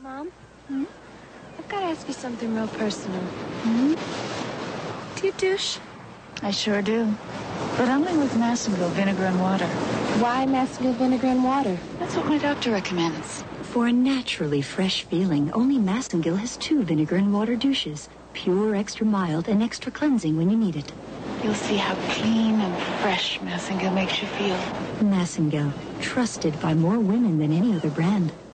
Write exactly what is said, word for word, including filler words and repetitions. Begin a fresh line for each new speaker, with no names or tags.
Mom? Hmm? I've got to ask you something real personal.
Hmm?
Do you douche?
I sure do. But only with Massengill vinegar and water.
Why Massengill vinegar and water?
That's what my doctor recommends.
For a naturally fresh feeling, only Massengill has two vinegar and water douches. Pure, extra mild, and extra cleansing when you need it.
You'll see how clean and fresh Massengill makes you feel.
Massengill, trusted by more women than any other brand.